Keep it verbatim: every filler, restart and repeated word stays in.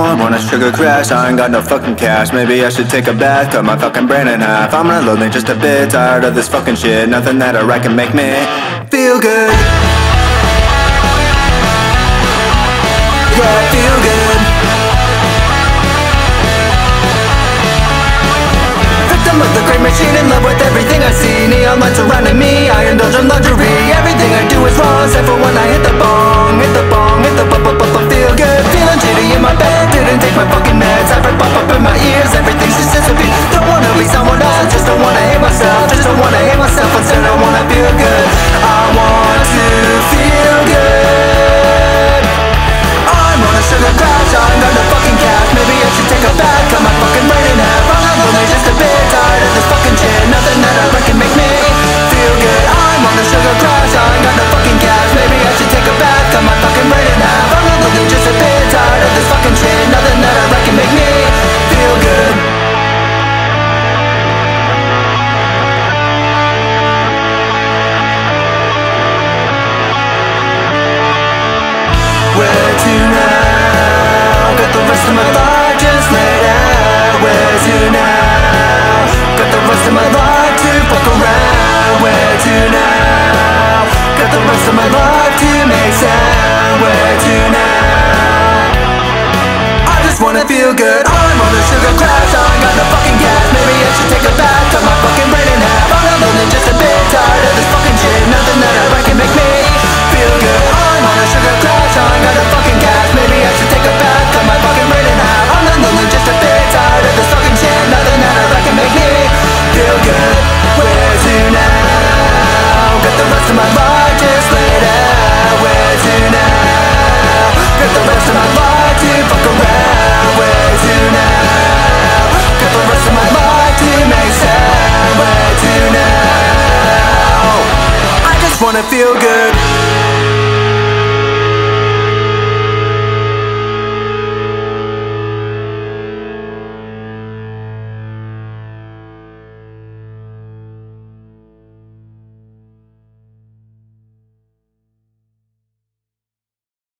I wanna sugar crash, I ain't got no fucking cash. Maybe I should take a bath, cut my fucking brain in half. I'm not lonely, just a bit tired of this fucking shit. Nothing that I write can make me feel good. Yeah, feel good. Victim of the great machine, in love with everything I see. Neon lights surrounding me, I indulge in luxury. Everything I do is wrong, except for when I hit the bong. Hit the bong, hit the bop bop bop, feel good. Feeling jitty in my bed, didn't take my fucking meds. I heard pop up in my ears, everything's just disappear. Don't wanna be someone else, just don't wanna hate myself. Just don't wanna hate myself, instead I wanna feel good. I want to feel good. I'm on a sugar crash, I'm got no fucking cash. Maybe I should take a bath, cut my fucking brain in half. I'm not lonely, just a bit tired of this fucking shit. Nothing that I reckon make me feel good. I'm on a sugar crash, I ain't got no fucking cash. Maybe I should take a bath, cut my fucking brain in half. I'm not lonely, just a bit tired of this fucking shit. Nothing that I reckon make me feel good. Where to now? Got the rest of my life just laid out. Where to now? Got the rest of my life to fuck around. Where to now? Got the rest of my life to make sound. Where to now? I just wanna feel good. I'm on a sugar crash, I ain't got no fucking gas. Maybe I should take a bath, cut my fucking brain in half. I'm not lonely, just a bit tired of this fucking shit. Nothing that I write can make me feel good. I'm on a sugar crash, I ain't got no fucking gas. Maybe I should take a bath, cut my fucking brain in half. I'm not lonely, just a bit tired of this fucking shit. Nothing that I write can make me feel good. Where to now? Got the rest of my life just laid out. Where to now? Got the rest of my life to fuck around. Where to now? Got the rest of my life to make sound. Where to now? I just wanna feel good.